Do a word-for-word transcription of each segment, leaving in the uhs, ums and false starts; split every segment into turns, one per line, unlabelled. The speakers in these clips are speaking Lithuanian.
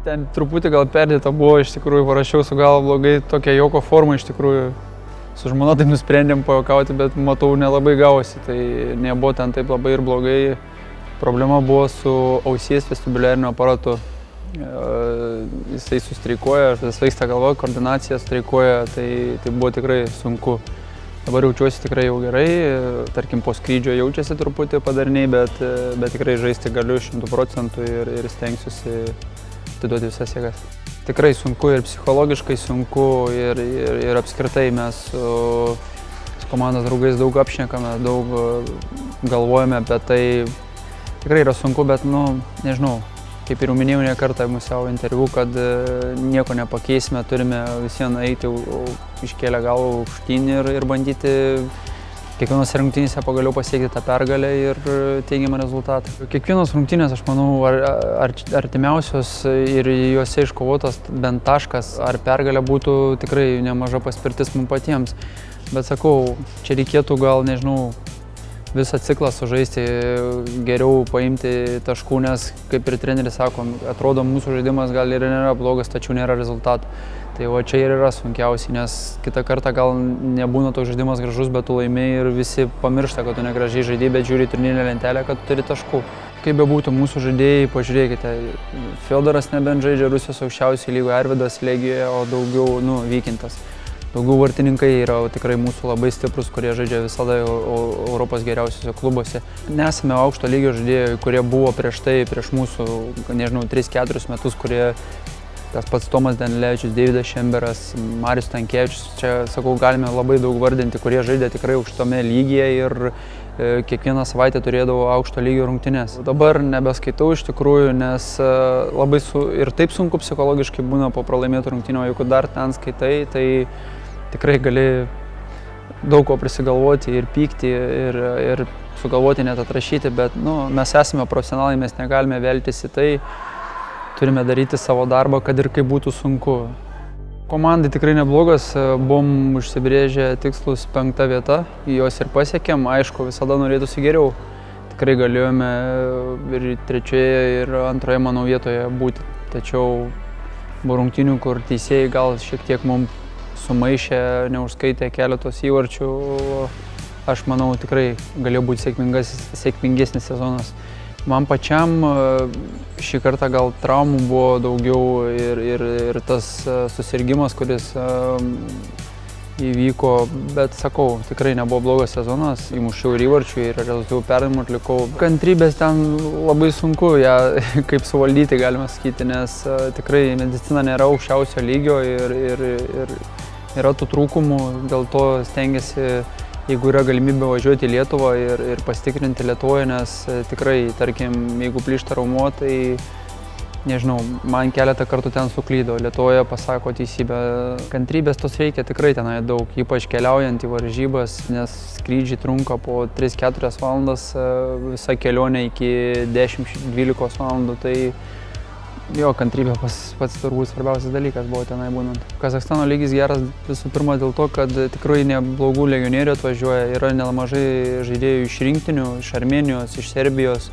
Ten truputį gal perdėta buvo, iš tikrųjų, parašiau su galva blogai, tokia joko forma, iš tikrųjų, su žmona taip nusprendėm pajokauti, bet matau, nelabai gavosi, tai nebuvo ten taip labai ir blogai. Problema buvo su ausies vestibuliariniu aparatu. Jisai sustreikuoja, vis vaiksta galva, koordinacija streikuoja, tai, tai buvo tikrai sunku. Dabar jaučiuosi tikrai jau gerai, tarkim po skrydžio jaučiasi truputį padariniai, bet, bet tikrai žaisti galiu šimtų procentų ir, ir stengsiuosi atiduoti visas jėgas. Tikrai sunku ir psichologiškai sunku ir, ir, ir apskritai mes su, su komandos draugais daug apšnekame, daug galvojame apie tai. Tikrai yra sunku, bet, nu, nežinau, kaip ir minėjau ne kartą mūsų savo interviu, kad nieko nepakeisime, turime visieną eiti iškėlę galvą aukštyn ir, ir bandyti kiekvienos rungtynėse pagaliau pasiekti tą pergalę ir teigiamą rezultatą. Kiekvienos rungtynės, aš manau, ar, ar, artimiausios ir juose iškovotas bent taškas ar pergalė būtų tikrai nemaža paspirtis mums patiems. Bet sakau, čia reikėtų gal, nežinau, visą ciklą sužaisti, geriau paimti taškų, nes, kaip ir treneris sako, atrodo, mūsų žaidimas gal ir nėra blogas, tačiau nėra rezultatų. Tai va čia ir yra sunkiausiai, nes kitą kartą gal nebūna toks žaidimas gražus, bet tu laimėjai ir visi pamiršta, kad tu negražiai žaidėjai, bet žiūri turnyrinę lentelę, kad tu turi taškų. Kaip bebūtų mūsų žaidėjai, pažiūrėkite, Fiodoras nebent žaidžia Rusijos aukščiausiai lygoje, Arvydas Legijoje, o daugiau, nu, Vykintas. Daugiau vartininkai yra tikrai mūsų labai stiprus, kurie žaidžia visada Europos geriausiuose klubuose. Nesame aukšto lygio žaidėjai, kurie buvo prieš tai, prieš mūsų, nežinau, tris keturis metus, kurie tas pats Tomas Danilevičius, Deividas Šemberas, Marius Tankievičius, čia, sakau, galime labai daug vardinti, kurie žaidė tikrai aukštame lygyje ir e, kiekvieną savaitę turėdavo aukšto lygio rungtynes. Dabar nebeskaitau iš tikrųjų, nes e, labai su, ir taip sunku psichologiškai būna po pralaimėtų rungtynių, jeigu dar ten skaitai, tai tikrai gali daug ko prisigalvoti ir pykti ir, ir sugalvoti net atrašyti, bet nu, mes esame profesionalai, mes negalime veltis į tai. Turime daryti savo darbą, kad ir kaip būtų sunku. Komandai tikrai neblogas, buvom užsibrėžę tikslus penkta vieta, juos ir pasiekėm, aišku, visada norėtųsi geriau. Tikrai galėjome ir trečioje, ir antroje, manau, vietoje būti. Tačiau buvo rungtynių, kur teisėjai gal šiek tiek mums sumaišė, neužskaitė keletos įvarčių. Aš manau, tikrai galėjo būti sėkmingesnis sezonas. Man pačiam šį kartą gal traumų buvo daugiau ir, ir, ir tas susirgimas, kuris įvyko, bet sakau, tikrai nebuvo blogas sezonas, įmušiau ir įvarčių ir rezultatyvių perdavimų atlikau. Kantrybės ten labai sunku ją kaip suvaldyti, galima sakyti, nes tikrai medicina nėra aukščiausio lygio ir, ir, ir yra tų trūkumų, dėl to stengiasi, jeigu yra galimybė važiuoti į Lietuvą ir, ir pasitikrinti Lietuvoje, nes tikrai, tarkim, jeigu plyšta raumuo, tai, nežinau, man keletą kartų ten suklydo. Lietuvoje pasako teisybę. Kantrybės tos reikia tikrai tenai daug, ypač keliaujant į varžybas, nes skrydžiai trunka po tris keturias valandas, visa kelionė iki dešimt dvylikos valandų, tai jo, kantrybė pas, pats turbūt svarbiausias dalykas buvo tenai būnant. Kazachstano lygis geras visų pirma dėl to, kad tikrai neblogų legionierių atvažiuoja, yra nemažai žaidėjų iš rinktinių, iš Armėnijos, iš Serbijos,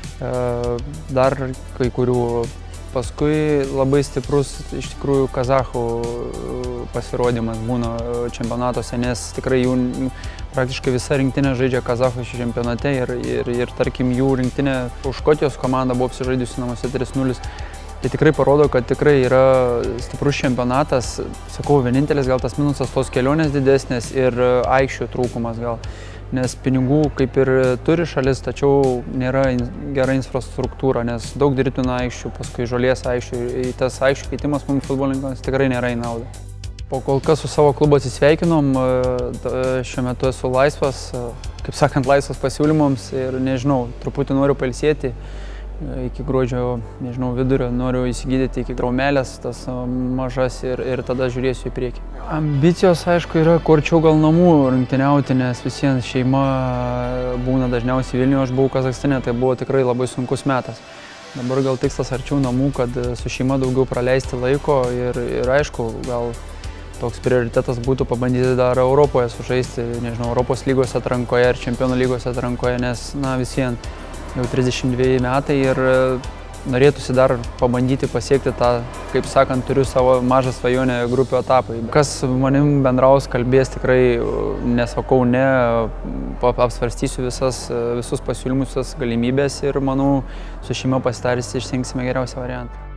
dar kai kurių. Paskui labai stiprus iš tikrųjų kazachų pasirodymas būna čempionatuose, nes tikrai jų praktiškai visa rinktinė žaidžia kazachų čempionate ir, ir, ir tarkim jų rinktinė už Škotijos komandą buvo apsižaidusi namuose trys nulis. Tai tikrai parodo, kad tikrai yra stiprus čempionatas. Sakau, vienintelis gal tas minusas tos kelionės didesnės ir aikščių trūkumas gal. Nes pinigų kaip ir turi šalis, tačiau nėra gera infrastruktūra, nes daug dirbtinų aikščių, paskui žolės aikščių, tas aikščių keitimas mums futbolininkams tikrai nėra į naudą. Po kol kas su savo klubu atsisveikinom, šiuo metu esu laisvas, kaip sakant, laisvas pasiūlymams ir nežinau, truputį noriu pailsėti. Iki gruodžio, nežinau, vidurio noriu įsigydyti iki traumelės, tas mažas ir, ir tada žiūrėsiu į priekį. Ambicijos, aišku, yra kuo arčiau gal namų rungtyniauti, nes visiems šeima būna dažniausiai Vilniuje, aš buvau Kazachstane, tai buvo tikrai labai sunkus metas. Dabar gal tikslas arčiau namų, kad su šeima daugiau praleisti laiko ir, ir aišku, gal toks prioritetas būtų pabandyti dar Europoje sužaisti, nežinau, Europos lygos atrankoje ar Čempionų lygos atrankoje, nes, na, visiems jau trisdešimt dveji metai ir norėtųsi dar pabandyti pasiekti tą, kaip sakant, turiu savo mažą svajonę grupių etapai. Kas manim bendraus, kalbės, tikrai nesakau ne, apsvarstysiu visas, visus pasiūlymus, visas galimybės ir manau, su šeima pasitaręs išsirinksime geriausią variantą.